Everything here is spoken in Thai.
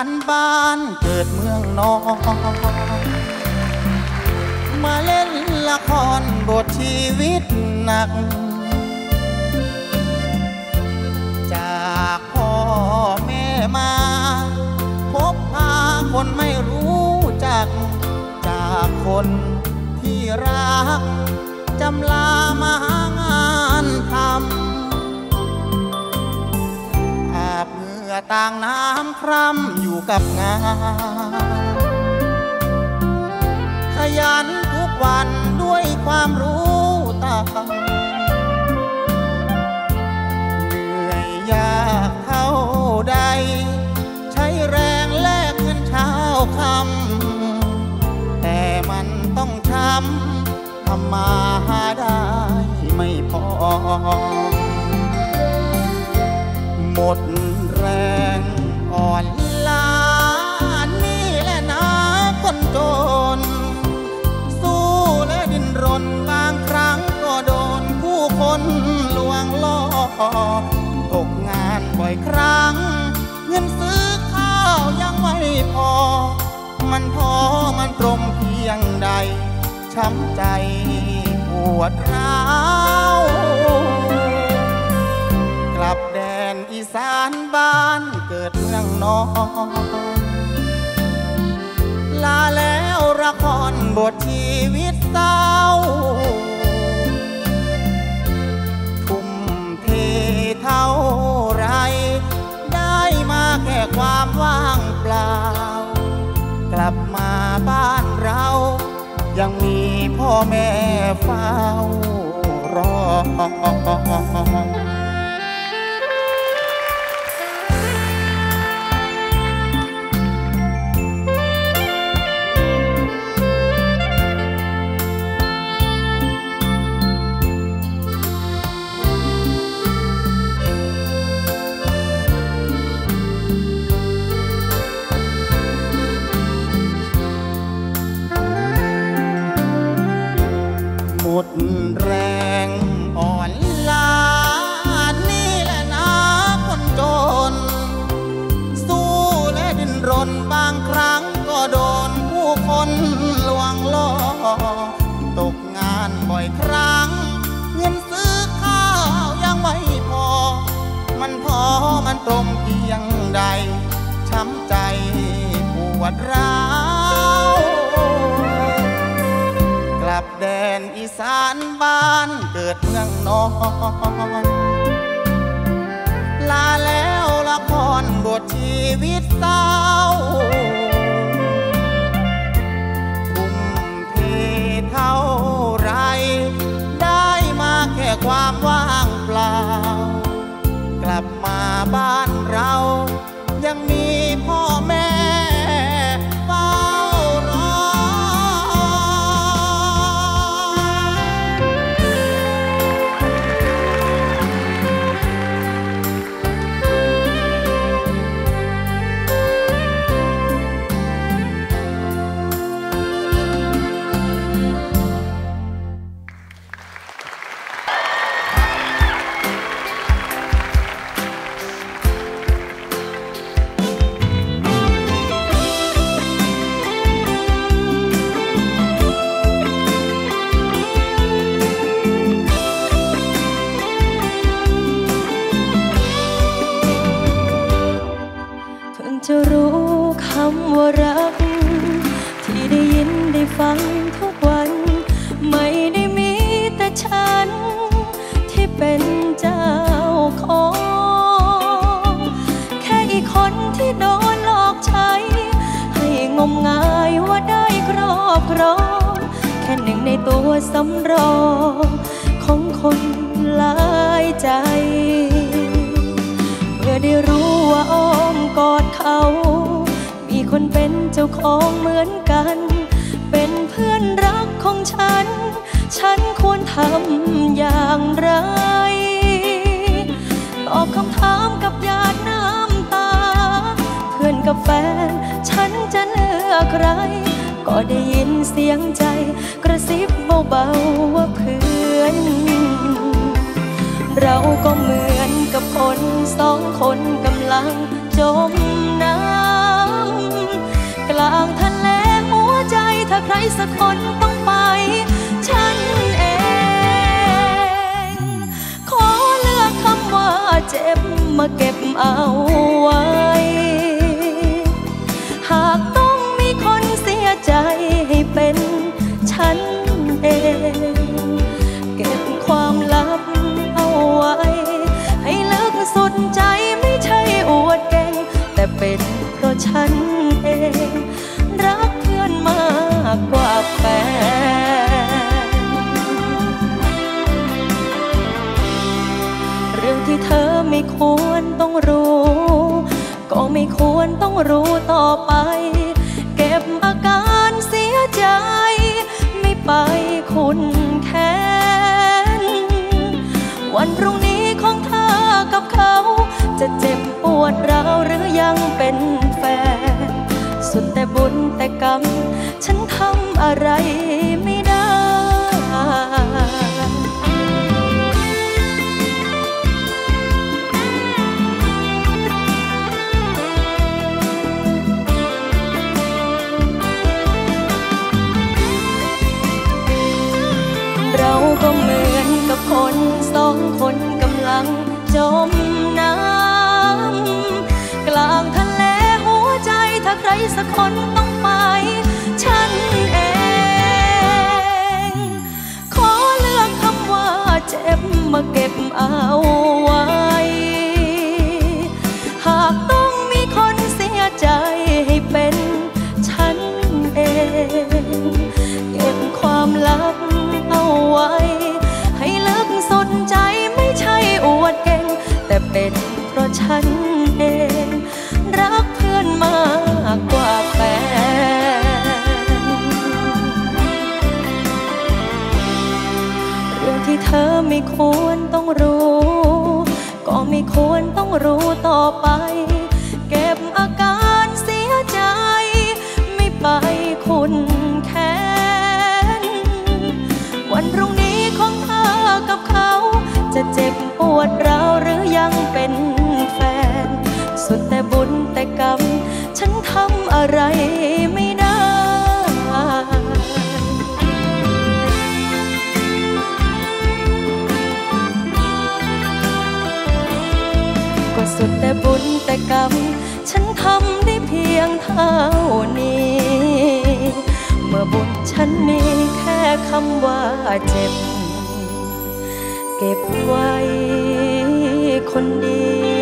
านบ้านเกิดเมืองนอนมาเล่นละครบทชีวิตหนักจากพ่อแม่มาพบพาคนไม่รู้จักจากคนที่รักจำลามาหางานทำอาบเหงื่อต่างน้ำคร่ำอยู่กับงานขยันทุกวันด้วยความรู้ตามเหนื่อยยากเท่าใดใช้แรงแลกเงินเช้าค่ำแต่มันต้องช้ำทำมาหาได้ไม่พอหมดแรงอ่อนล้านี่แหละนะคนจนสู้และดิ้นรนบางครั้งก็โดนผู้คนลวงล่อตกงานบ่อยครั้งเงินซื้อข้าวยังไม่พอมันท้อมันตรมเพียงใดช้ำใจปวดร้าวกลับแดนอีสานบ้านเกิดเมืองนอนลาแล้วละครบทชีวิตเศร้าทุ่มเทเท่าไรได้มาแค่ความว่างเปล่ากลับมาบ้านเรายังมีพ่อแม่เฝ้ารอหมดแรงอ่อนล้านี่แหละนะคนจนสู้และดิ้นรนบางครั้งก็โดนผู้คนลวงล่อตกงานบ่อยครั้งเงินซื้อข้าวยังไม่พอมันท้อมันตรมเพียงใดช้ำใจปวดร้าวกลับแดนอีสานบ้านเกิดเมืองนอนลาแล้วละครบทชีวิตเศร้าทุ่มเทเท่าไรได้มาแค่ความว่างเปล่ากลับมาบ้านเรายังมีพ่อแม่เฝ้ารอจะรู้คำว่ารักที่ได้ยินได้ฟังทุกวันไม่ได้มีแต่ฉันที่เป็นเจ้าของแค่อีกคนที่โดนหลอกใช้ให้งมงายว่าได้ครอบครองแค่หนึ่งในตัวสำรองของคนหลายใจเมื่อได้รู้ว่าอ้อมกอดเขามีคนเป็นเจ้าของเหมือนกันเป็นเพื่อนรักของฉันควรทำอย่างไรตอบคำถามกับหยาดน้ำตาเพื่อนกับแฟนฉันจะเลือกใครก็ได้ยินเสียงใจกระซิบเบาๆว่าเพื่อนเราก็เหมือนกับคนสองคนกำลังจมน้ลางทะเลหัวใจถ้าใครสักคนต้องไปฉันเองขอเลือกคำว่าเจ็บมาเก็บเอาไว้หากต้องมีคนเสียใจให้เป็นฉันเองเก็บความลับเอาไว้ให้ลึกสุดใจไม่ใช่อวดเก่งแต่เป็นเพราะฉันเองรักเพื่อนมากกว่าแฟนเรื่องที่เธอไม่ควรต้องรู้ก็ไม่ควรต้องรู้ต่อไปเก็บอาการเสียใจไม่ไปคุณแค้นวันพรุ่งนี้ของเธอกับเขาจะเจ็บปวดร้าวหรือยังเป็นแฟนสุดแต่บุญแต่กรรมฉันทำอะไรไม่ได้เราก็เหมือนกับคนสองคนกำลังจมน้ำกลางทะเลหัวใจถ้าใครสักคนต้องไปฉันเองขอเลือกคำว่าเจ็บมาเก็บเอาไว้หากต้องมีคนเสียใจให้เป็นฉันเองเก็บความลับเอาไว้ให้ลึกสุดใจไม่ใช่อวดเก่งแต่เป็นเพราะฉันเองรักเพื่อนมากกว่าแฟนเรื่องที่เธอไม่ควรต้องรู้ก็ไม่ควรต้องรู้ต่อไปเก็บอาการเสียใจไม่ไปคุณแค้นวันพรุ่งนี้ของเธอกับเขาจะเจ็บปวดร้าวหรือยังเป็นแฟนสุดแต่บุญแต่กรรมฉันทำอะไรไม่ได้ก็สุดแต่บุญแต่กรรมฉันทำได้เพียงเท่านี้เมื่อบุญฉันมีแค่คำว่าเจ็บเก็บไว้คนเดียว